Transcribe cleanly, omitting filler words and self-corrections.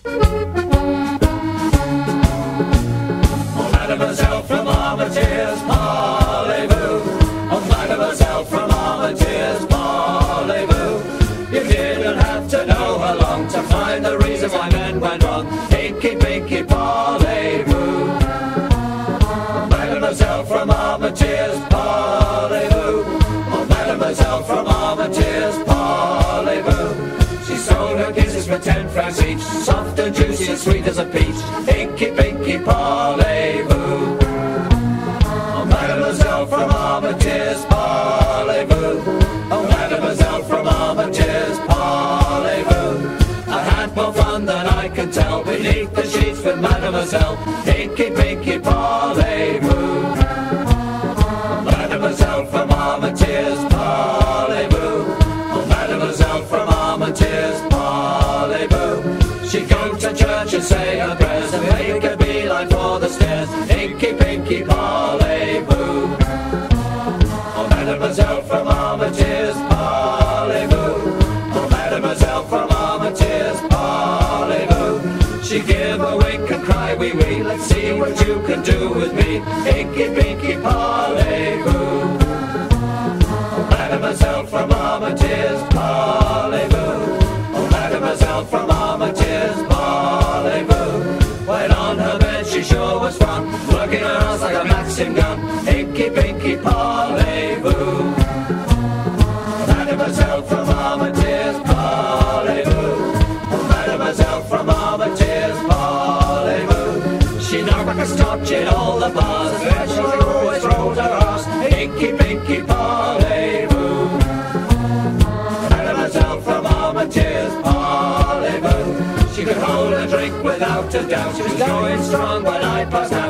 Oh, Mademoiselle from Armentières, parlez-vous? Oh, Mademoiselle from Armentières, parlez-vous? You didn't have to know her long to find the reason why men went wrong. Inky, pinky, parlez-vous? Mademoiselle from Armentières, parlez-vous? Oh, Mademoiselle from Armentières, parlez-vous? She sold her kisses for 10 francs each, soft and juicy and sweet as a peach. Inky, pinky, parlez-vous? Oh, Mademoiselle from Armentières, parlez-vous? Oh, Mademoiselle from Armentières, parlez-vous? I had more fun than I could tell beneath the sheets with Mademoiselle. Inky, pinky, parlez-vous? Mademoiselle from Armentières, parlez-vous? Oh, Mademoiselle from Armentières, parlez-vous? She'd go to church and say her prayers and make a beeline for the stairs. Inky, pinky, parlez-vous? Oh, Mademoiselle from Armentières, parlez-vous? Oh, Mademoiselle from Armentières, parlez-vous? She give a wink and cry wee wee. Let's see what you can do with me. Inky, pinky, parlez-vous? Oh, Mademoiselle from Armentières, parlez-vous? Oh, Mademoiselle from Armentières, parlez-vous? When on her bed she sure was fun, working her ass like a Maxim gun. Inky, pinky, parlez-vous? Mademoiselle from Armentières, parlez-vous? Oh, Mademoiselle from Armentières, parlez-vous? She knocked like a stotch in all the bars, where she always rolled her ass. Inky, pinky, parlez-vous? Mademoiselle from Armentières, parlez-vous? She could hold a drink without a doubt. She was going strong when I passed out.